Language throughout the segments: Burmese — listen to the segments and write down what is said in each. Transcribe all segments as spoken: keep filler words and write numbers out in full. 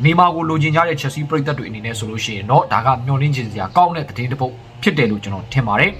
နေမာကိုလိုချင်ကြတဲ့ Chelsea ပရိသတ်တွေအနေနဲ့ဆိုလို့ရှိရင်တော့ဒါကမျှော်လင့်ချင်စရာကောင်းတဲ့သတင်းတစ်ပုဒ်ဖြစ်တယ်လို့ကျွန်တော်ထင်ပါတယ်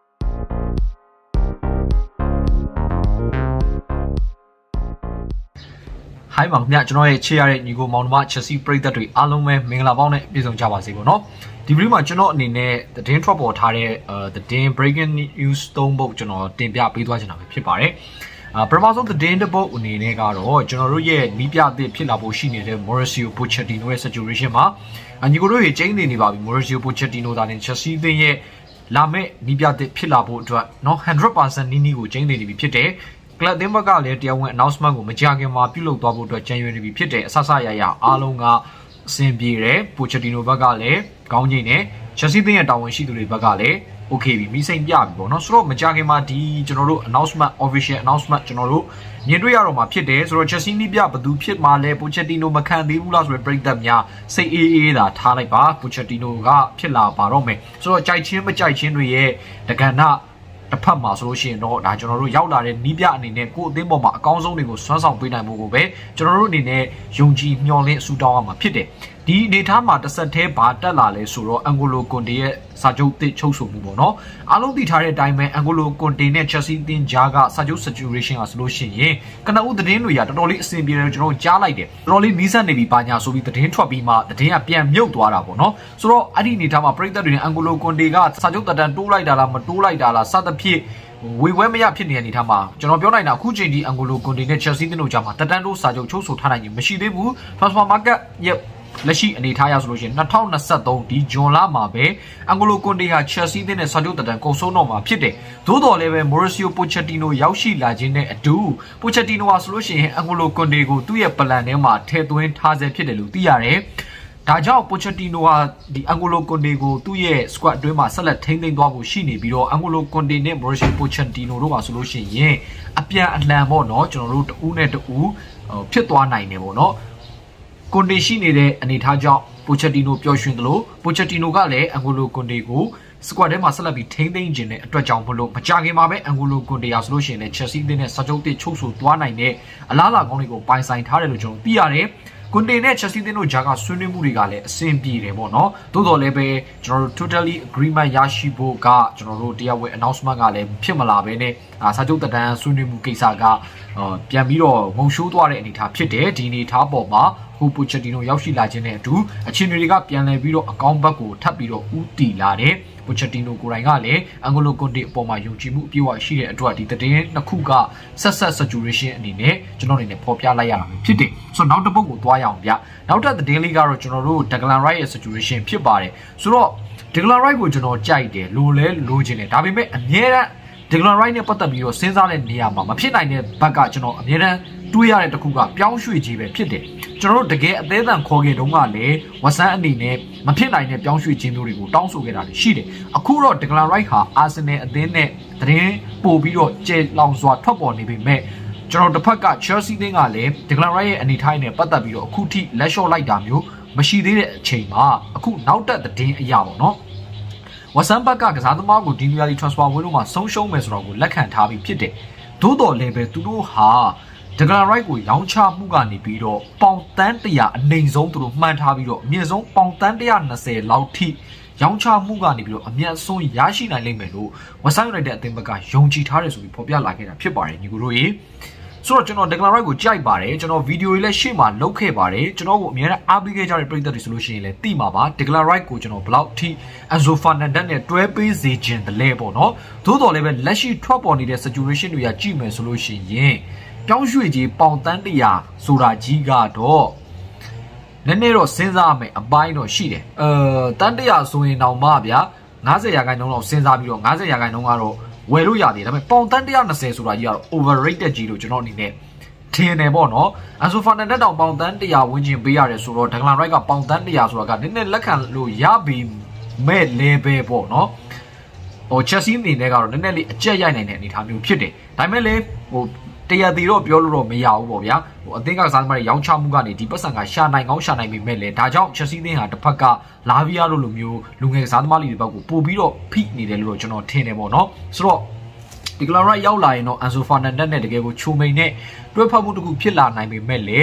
ဟိုင်းပါခင်ဗျကျွန်တော်ရဲ့ချေရတဲ့ညီကိုမောင်နှမ Chelsea ပရိသတ်တွေအားလုံးပဲမင်္ဂလာပေါင်းနဲ့ပြည့်စုံကြပါစေပေါ့နော်ဒီဗီဒီယိုမှာကျွန်တော်အနေနဲ့သတင်းထွက်ပေါ်ထားတဲ့သတင်း breaking news သုံးပုဒ်ကျွန်တော်တင်ပြပေးသွားချင်တာပဲဖြစ်ပါတယ်အာပထမဆုံးသတင်းတစ်ပုဒ်အနေနဲ့ကတော့ကျွန်တော်တို့ရဲ့နီးပြအသစ်ဖြစ်လာဖို့ရှိနေတဲ့ Mauricio Pochettino ရဲ့ situation မှာညီကိုတို့ရေကျင်းနေနေပါပြီ Mauricio Pochettino ဒါနဲ့ Chelsea အသင်းရဲ့လာမယ့်နီးပြအသစ်ဖြစ်လာဖို့အတွက်เนาะ one hundred percent နီးနီးကိုကျင်းနေနေပြီဖြစ်တယ်ကလပ်တင်းဘက်ကလည်းတရားဝင် announcement ကိုမကြာခင်မှာပြုလုပ်သွားဖို့အတွက်ကြံရွယ်နေပြီဖြစ်တယ်အဆဆရရအားလုံးကအဆင်ပြေတယ် Pochettino ဘက်ကလည်းကောင်းကြီးနဲ့ Chelsea တင်းရဲ့တာဝန်ရှိသူတွေဘက်ကလည်း okay ပြီမိစိမ့်ပြပြီပေါ့နော်ဆိုတော့မကြာခင်မှာဒီကျွန်တော်တို့ announcement official announcement ကျွန်တော်တို့မြင်တွေ့ရတော့မှာဖြစ်တယ်ဆိုတော့ Chelsea နီးပြဘယ်သူဖြစ်မှာလဲ Pochettino မခံသေးဘူးလားဆိုတဲ့ပြည်သက်များစိတ်အေးအေးသာထားလိုက်ပါ Pochettino ကဖြစ်လာပါတော့မယ်ဆိုတော့ကြိုက်ချင်းမကြိုက်ချင်းတွေရဲ့တက္ကနာတစ်ဖက်မှာဆိုလို့ရှိရင်တော့ဒါကျွန်တော်တို့ရောက်လာတဲ့နီးပြအနေနဲ့ကိုယ့်အသင်းပေါ်မှာအကောင်းဆုံးတွေကိုစွမ်းဆောင်ပေးနိုင်မှုကိုပဲကျွန်တော်တို့အနေနဲ့ယုံကြည်မျှော်လင့်ဆုတောင်းရမှာဖြစ်တယ်ဒီအနေထားမှာတစ်ဆက်တည်းဘာတက်လာလဲဆိုတော့ N'Golo Kanté ရဲ့စာချုပ်တစ်ချုပ်ဆိုမှုပေါ့နော်အားလုံးသိထားတဲ့အတိုင်းပဲ N'Golo Kanté နဲ့ Chelsea အသင်းကြားကစာချုပ် situation ကဆိုလို့ရှိရင်ကနဦးသတင်းတွေရတော်တော်လေးအဆင်ပြေတယ်ကျွန်တော်ကြားလိုက်တယ်တော်တော်လေးနီးစပ်နေပြီပါညာဆိုပြီးသတင်းထွက်ပြီးမှသတင်းကပြန်မြုပ်သွားတာပေါ့နော်ဆိုတော့အဲ့ဒီအနေထားမှာပြည်သက်တွေနဲ့ N'Golo Kanté ကစာချုပ်တက်တန်းတိုးလိုက်တာလားမတိုးလိုက်တာလားစသဖြင့်ဝေဝဲမရဖြစ်နေတဲ့အနေထားမှာကျွန်တော်ပြောနိုင်တာအခုချိန်ဒီ N'Golo Kanté နဲ့ Chelsea အသင်းတို့ကြားမှာတက်တန်းတိုးစာချုပ်ချုပ်ဆိုထားနိုင်ရင်မရှိသေးဘူး transfer market ရဲ့လက်ရှိအနေထားရဆိုလို့ရှိရင်two thousand twenty-threeဒီဂျွန်လမှာပဲ N'Golo Kanté ဟာ Chelsea အသင်းနဲ့စာချုပ်တက်တန်းကုန်ဆုံးတော့မှာဖြစ်တယ်သို့တော်လည်းပဲ Mauricio Pochettino ရောက်ရှိလာခြင်းနဲ့အတူ Pochettino ဟာဆိုလို့ရှိရင် N'Golo Kanté ကိုသူ့ရဲ့ plan ထဲမှာထည့်သွင်းထားစေဖြစ်တယ်လို့သိရတယ်ဒါကြောင့် Pochettino ဟာဒီ N'Golo Kanté ကိုသူ့ရဲ့ squad အတွင်းမှာဆက်လက်ထိန်းသိမ်းသွားဖို့ရှိနေပြီးတော့ N'Golo Kanté နဲ့ Mauricio Pochettino တို့ပါဆိုလို့ရှိရင်အပြန်အလှန်ပေါ့နော်ကျွန်တော်တို့တဦးနဲ့တဦးဖြစ်သွားနိုင်တယ်ပေါ့နော်ကွန်တေရှိနေတဲ့အနေထားကြောင့် Pochettino ပျော်ရွှင်တယ်လို့ Pochettino ကလည်း N'Golo Kanté ကို squad ထဲမှာဆက်လက်ပြီးထိန်းသိမ်းခြင်းနဲ့အတွက်ကြောင့်မလို့မကြခင်မှာပဲ N'Golo Kanté ရဆိုလို့ရှိရင်လည်း Chelsea အသင်းနဲ့စာချုပ်တစ်ချုပ်ဆိုသွားနိုင်တဲ့အလားအလာကောင်းတွေကိုပိုင်ဆိုင်ထားတယ်လို့ကျွန်တော်သိရတယ်ကွန်တေနဲ့ Chelsea အသင်းတို့ဂျာကဆွေးနွေးမှုတွေကလည်းအဆင်ပြေတယ်ပေါ့နော်သို့တော်လည်းပဲကျွန်တော်တို့ totally agreement ရရှိဖို့ကကျွန်တော်တို့တရားဝင် announcement ကလည်းဖြစ်မလာဘဲနဲ့စာချုပ်တက်တန်းဆွေးနွေးမှုကိစ္စကပြန်ပြီးတော့ငုံရှိုးသွားတဲ့အနေအထားဖြစ်တယ်ဒီအနေအထားပေါ်မှာဟို Pochettino ရောက်ရှိလာခြင်းနဲ့အတူအခြေအနေတွေကပြန်လည်ပြီးတော့အကောင်းဘက်ကိုထပ်ပြီးတော့ဦးတည်လာတယ် Pochettino ကိုယ်တိုင်ကလည်း N'Golo Kanté အပေါ်မှာယုံကြည်မှုအပြည့်အဝရှိတဲ့အတွက်ဒီသတင်းနှစ်ခုကဆက်ဆက် situation အနေနဲ့ကျွန်တော်အနေနဲ့ဖော်ပြလိုက်ရတာဖြစ်တယ်ဆိုတော့နောက်တစ်ပုဒ်ကိုသွားရအောင်ဗျနောက်ထပ်သတင်းလေးကတော့ကျွန်တော်တို့ Declan Rice ရဲ့ situation ဖြစ်ပါတယ်ဆိုတော့ Declan Rice ကိုကျွန်တော်ကြိုက်တယ်လိုလဲလိုချင်တယ်ဒါပေမဲ့အများအား Declan Rice နဲ့ပတ်သက်ပြီးတော့စဉ်းစားတဲ့နေရာမှာမဖြစ်နိုင်တဲ့ဘက်ကကျွန်တော်အများအားတွေးရတဲ့တစ်ခုကပြောင်းရွှေ့ခြင်းပဲဖြစ်တယ်ကျွန်တော်တို့တကယ်အသေးအံခေါ်ခဲ့တုန်းကလည်းဝဆန်းအနေနဲ့မဖြစ်နိုင်တဲ့ပြောင်းရွှေ့ခြင်းမျိုးတွေကိုတောင်းဆိုခဲ့တာရှိတယ်အခုတော့ Declan Rice ဟာ Arsenal အသင်းနဲ့သတင်းပို့ပြီးတော့ကျေလောင်စွာထွက်ပေါ်နေပေမဲ့ကျွန်တော်တစ်ဖက်က Chelsea အသင်းကလည်း Declan Rice ရဲ့အနေထိုင်နဲ့ပတ်သက်ပြီးတော့အခုထိလက်လျှော့လိုက်တာမျိုးမရှိသေးတဲ့အချိန်မှာအခုနောက်တက်သတင်းအရာပေါ့နော်ဝဆန်းဘက်ကကစားသမားကိုဒီနီယာလီ transfer ဝင်လို့မှဆုံးရှုံးမယ်ဆိုတော့ကိုလက်ခံထားပြီးဖြစ်တယ်သို့တော်လည်းပဲသူတို့ဟာ Declan Rice ကိုရောင်းချမှုကနေပြီးတော့ပေါင်တန်းone hundredအနိုင်ဆုံးသူတို့မှန်းထားပြီးတော့အမြင့်ဆုံးပေါင်တန်းone hundred twentyလောက်ထိရောင်းချမှုကနေပြီးတော့အမြတ်ဆုံးရရှိနိုင်လိမ့်မယ်လို့ West Ham United အသင်းဘက်ကယုံကြည်ထားတယ်ဆိုပြီးဖော်ပြလာခဲ့တာဖြစ်ပါတယ်ညီကိုတို့ရေဆိုတော့ကျွန်တော် Declan Rice ကိုကြိုက်ပါတယ်ကျွန်တော်ဗီဒီယိုတွေလည်းရှေ့မှာလုပ်ခဲ့ပါတယ်ကျွန်တော်ကိုအများနဲ့အားပေးခဲ့ကြတဲ့ပရိသတ်တွေဆိုလို့ရှိရင်လည်းသိမှာပါ Declan Rice ကိုကျွန်တော်ဘယ်လောက်ထိ Enzo Fernandez နဲ့တွဲပေးစေခြင်းတလဲပေါ့နော်သို့တော်လည်းပဲလက်ရှိထွက်ပေါ်နေတဲ့ situation တွေကကြည့်မယ်ဆိုလို့ရှိရင်ပြောင်းရွှေ့ကြီးပေါင်တန်းone hundredဆိုတာကြီးကတော့နည်းနည်းတော့စဉ်းစားမယ်အပိုင်းတော့ရှိတယ်အဲတန်းone hundredဆိုရင်တော့မှဗျာfiftyရာခိုင်နှုန်းလောက်စဉ်းစားပြီးတော့fiftyရာခိုင်နှုန်းကတော့ဝယ်လို့ရသေးတယ်ဒါပေမဲ့ပေါင်တန်းone hundred twentyဆိုတာကြီးကတော့ overrated ကြီးလို့ကျွန်တော်အနေနဲ့ထင်တယ်ပေါ့နော် Enzo Fernandez တောင်ပေါင်တန်းone hundredဝန်းကျင်ပေးရတယ်ဆိုတော့ Declan Rice ကပေါင်တန်းone hundredဆိုတာကနည်းနည်းလက်ခံလို့ရပြီမဲ့ level ပေါ့နော်ဟို Chelsea အနေနဲ့ကတော့နည်းနည်းလေးအကျက်ရိုက်နိုင်တဲ့အနေအထားမျိုးဖြစ်တယ်ဒါပေမဲ့လေဟိုတရားတီတော့ပြောလို့တော့မရဘူးပေါ့ဗျာဟိုအသင်းကစားသမားတွေရောင်းချမှုကနေဒီပတ်စံကရှာနိုင်ကောင်းရှာနိုင်ပေမဲ့လေဒါကြောင့် Chelsea အသင်းဟာတစ်ဖက်ကလာဗီယာတို့လိုမျိုးလူငယ်စားသမားတွေဘက်ကိုပို့ပြီးတော့ဖိနေတယ်လို့ကျွန်တော်ထင်တယ်ပေါ့နော်ဆိုတော့ Declan Rice ရောက်လာရင်တော့ Enzo Fernandez နဲ့တကယ်ကိုချိုမိန်နဲ့တွဲဖက်မှုတစ်ခုဖြစ်လာနိုင်ပေမဲ့လေ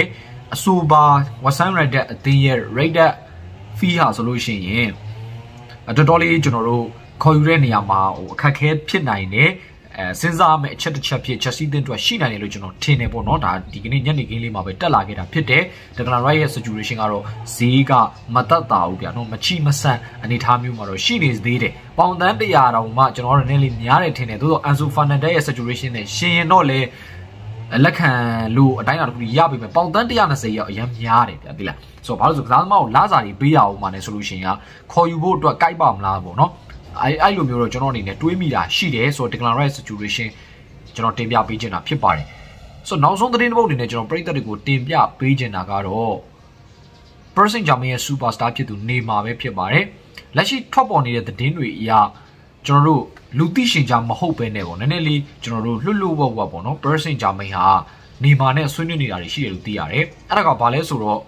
အဆိုပါ Western United အသင်းရဲ့ rated fee ဟာဆိုလို့ရှိရင်တော်တော်လေးကျွန်တော်တို့ခေါ်ယူတဲ့နေရာမှာဟိုအခက်ခဲဖြစ်နိုင်တယ်အဲစဉ်းစားမယ့်အချက်တစ်ချက်ဖြစ် Chelsea တင်အတွက်ရှိနိုင်တယ်လို့ကျွန်တော်ထင်တယ်ပေါ့နော်ဒါဒီကနေ့ညနေခင်းလေးမှာပဲတက်လာခဲ့တာဖြစ်တယ် Declan Rice ရဲ့ situation ကတော့ဈေးကမတက်တာဘူးဗျာနော်မချိမဆန့်အနေထားမျိုးမှာတော့ရှိနေသေးတယ်ပေါင်တန်းတရာတောင်မှကျွန်တော်တို့နည်းလေးများတယ်ထင်တယ်သို့တော့ Enzo Fernandez ရဲ့ situation နဲ့ရှင်ရင်တော့လေလက်ခံလို့အတိုင်းအတာတစ်ခုရပြီပဲပေါင်တန်းone twentyရောက်အရင်များတယ်ဗျာသိလားဆိုတော့ဘာလို့ဆိုကစားသမားကိုလာစာတွေပေးရအောင်မှလည်းဆိုလို့ရှိရင်ခေါ်ယူဖို့အတွက်ကိုက်ပါမလားပေါ့နော်အဲအဲ့လိုမျိုးတော့ကျွန်တော်အနေနဲ့တွေးမိတာရှိတယ်ဆိုတော့ Declan Rice situation ကျွန်တော်တင်ပြပေးချင်တာဖြစ်ပါတယ်ဆိုတော့နောက်ဆုံးသတင်းတစ်ပုဒ်အနေနဲ့ကျွန်တော်ပရိသတ်တွေကိုတင်ပြပေးချင်တာကတော့ Paris Saint-Germain ရဲ့ superstar ဖြစ်သူနေမာပဲဖြစ်ပါတယ်လက်ရှိထွက်ပေါ်နေတဲ့သတင်းတွေအရကျွန်တော်တို့လူသိရှင်ကြားမဟုတ်ပဲနဲ့ပေါ့နည်းနည်းလေးကျွန်တော်တို့လွတ်လွတ်ဝဝပေါ့နော် Paris Saint-Germain ဟာနေမာနဲ့ဆွေးနွေးနေတာတွေရှိတယ်လို့သိရတယ်အဲ့ဒါကဘာလဲဆိုတော့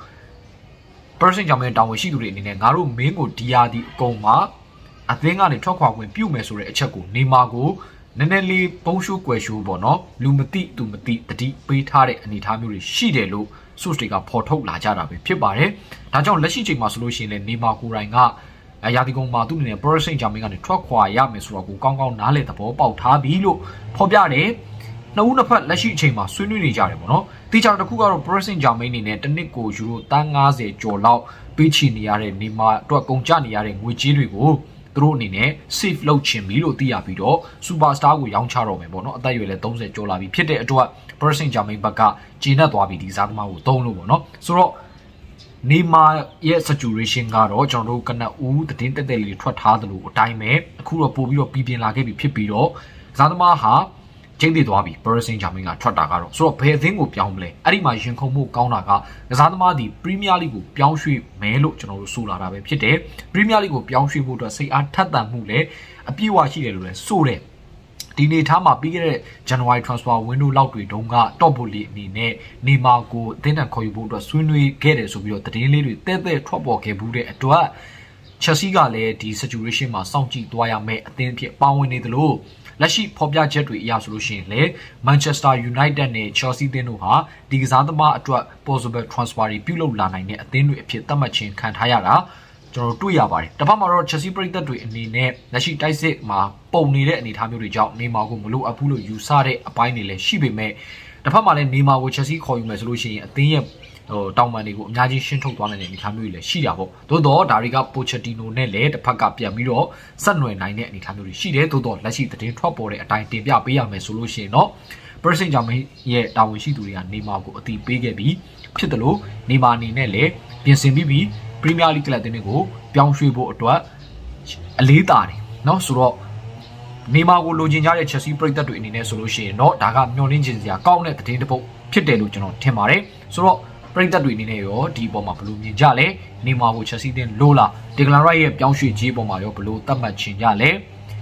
Paris Saint-Germain တာဝန်ရှိသူတွေအနေနဲ့ငါတို့မင်းကိုဒီယာဒီအကုန်မှာအသင်းကနေထွက်ခွာခွင့်ပြုမယ်ဆိုတဲ့အချက်ကိုနေမာကိုနည်းနည်းလေးပုံရှိုးကွယ်ရှိုးပေါ့နော်လူမသိသူမသိတတိပေးထားတဲ့အနေအထားမျိုးတွေရှိတယ်လို့ source တွေကဖော်ထုတ်လာကြတာပဲဖြစ်ပါတယ်ဒါကြောင့်လက်ရှိချိန်မှာဆိုလို့ရှိရင်လည်းနေမာကိုယ်တိုင်ကရာသီကုန်မှာသူ့အနေနဲ့ Paris Saint-Germain ကနေထွက်ခွာရမယ်ဆိုတော့ကိုကောင်းကောင်းနားလည်သဘောပေါက်ထားပြီလို့ဖော်ပြတယ်နှစ်ဦးနှစ်ဖက်လက်ရှိအချိန်မှာဆွေးနွေးနေကြတယ်ပေါ့နော်တေချာတစ်ခုကတော့ Paris Saint-Germain အနေနဲ့တစ်နှစ်ကိုယူရိုသန်းfiftyကျော်လောက်ပေးချေနေရတဲ့နေမာအတွက်ကုန်ကျနေရတဲ့ငွေကြေးတွေကိုသူတို့အနေနဲ့ save လုပ်ချင်ပြီလို့သိရပြီးတော့ superstar ကိုရောင်းချတော့မယ်ပေါ့နော်အသက်အရွယ်လည်းthirtyကျော်လာပြီဖြစ်တဲ့အတွက် Paris Saint-Germain ဘက်ကကျေနပ်သွားပြီဒီစားသမားကိုသုံးလို့ပေါ့နော်ဆိုတော့နေမာရဲ့ situation ကတော့ကျွန်တော်တို့ကနဦးသတင်းတက်တက်လေးထွက်ထားသလိုအတိုင်းပဲအခုတော့ပို့ပြီးတော့ပြည်ပြင်လာခဲ့ပြီဖြစ်ပြီးတော့စားသမားဟာကျင်းတည်သွားပြီ Paris Saint-Germain ကထွက်တာကတော့ဆိုတော့ဘယ်အသင်းကိုပြောင်းမလဲအဲ့ဒီမှာရင်ခုန်မှုကောင်းတာကကစားသမားဒီ Premier League ကိုပြောင်းရွှေ့မယ်လို့ကျွန်တော်တို့ဆိုလာတာပဲဖြစ်တယ် Premier League ကိုပြောင်းရွှေ့ဖို့အတွက်စိတ်အားထက်သန်မှုလည်းအပြည့်အဝရှိတယ်လို့လည်းဆိုတယ်ဒီနေ့ထားမှာပြီးခဲ့တဲ့ January transfer window လောက်တွေတုန်းက top volley အနေနဲ့နေမာကိုအသင်းထံခေါ်ယူဖို့အတွက်ဆွေးနွေးခဲ့တယ်ဆိုပြီးတော့သတင်းလေးတွေတဲတဲထွက်ပေါ်ခဲ့ဘူးတဲ့အတွက် Chelsea ကလည်းဒီ situation မှာစောင့်ကြည့်သွားရမယ်အသင်းဖြစ်ပါဝင်နေသလိုလက်ရှိဖော်ပြချက်တွေအရဆိုလို့ရှိရင်လေ Manchester United နဲ့ Chelsea အသင်းတို့ဟာဒီကစားသမားအတွက် possible transfer တွေပြုလုပ်လာနိုင်တဲ့အသင်းတွေအဖြစ်သတ်မှတ်ခြင်းခံထားရတာကျွန်တော်တွေ့ရပါတယ်တစ်ဖက်မှာတော့ Chelsea ပရိသတ်တွေအနေနဲ့လက်ရှိတိုက်စစ်မှာပုံနေတဲ့အနေအထားမျိုးတွေကြောင့်နေမာကိုမလိုအပ်ဘူးလို့ယူဆတဲ့အပိုင်းတွေလည်းရှိပေမဲ့တစ်ဖက်မှာလည်းနေမာကို Chelsea ခေါ်ယူမယ်ဆိုလို့ရှိရင်အသင်းရဲ့ဟိုတောင်ပန်တွေကိုအများကြီးရှင်းထုတ်သွားနိုင်တဲ့အနေအထားမျိုးတွေလည်းရှိတာပေါ့သို့တော့ဒါတွေက Pochettino နဲ့လည်းတစ်ဖက်ကပြန်ပြီးတော့ဆက်နွယ်နိုင်တဲ့အနေအထားမျိုးတွေရှိတယ်သို့တော့လက်ရှိသတင်းထွက်ပေါ်တဲ့အတိုင်းတင်ပြပေးရမယ်ဆိုလို့ရှိရင်တော့ Paris Saint-Germain ရဲ့တာဝန်ရှိသူတွေကနေမာကိုအတိပေးခဲ့ပြီးဖြစ်တယ်လို့နေမာအနေနဲ့လည်းပြင်ဆင်ပြီးပြီး Premier League ကလပ်တွေကိုပြောင်းရွှေ့ဖို့အတွက်အလေးတာတယ်เนาะဆိုတော့နေမာကိုလိုချင်ကြတဲ့ Chelsea ပရိသတ်တွေအနေနဲ့ဆိုလို့ရှိရင်တော့ဒါကမျှော်လင့်ချင်စရာကောင်းတဲ့သတင်းတစ်ပုဒ်ဖြစ်တယ်လို့ကျွန်တော်ထင်ပါတယ်ဆိုတော့ပရိသတ်တွေအနေနဲ့ရောဒီအပေါ်မှာဘယ်လိုမြင်ကြလဲနေမာကို Chelsea တင်လိုလား Declan Rice ရဲ့ပြောင်းရွှေ့ခြင်းအပေါ်မှာရောဘယ်လိုသတ်မှတ်ချင်ကြလဲ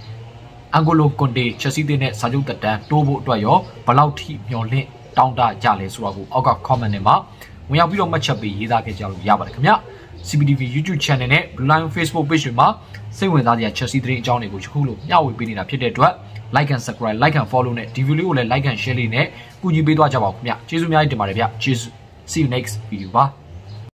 Angolo Conte Chelsea တင်နဲ့စာချုပ်တက်တန်းတိုးဖို့အတွက်ရောဘယ်လောက်ထိမျှော်လင့်တောင်းတကြလဲဆိုတာကိုအောက်က comment ထဲမှာဝင်ရောက်ပြီးတော့မှတ်ချက်ပေးရေးသားခဲ့ကြလို့ရပါတယ်ခင်ဗျ C B T V YouTube channel နဲ့ Blue Line Facebook page တွေမှာစိတ်ဝင်စားစရာ Chelsea သတင်းအကြောင်းတွေကိုယခုလိုမျှဝေပေးနေတာဖြစ်တဲ့အတွက် like and subscribe like and follow နဲ့ဒီ video ကိုလည်း like and share လေးနဲ့ကူညီပေးသွားကြပါဦးခင်ဗျကျေးဇူးအများကြီးတင်ပါတယ်ဗျကျေးဇူးSee you next video ပါ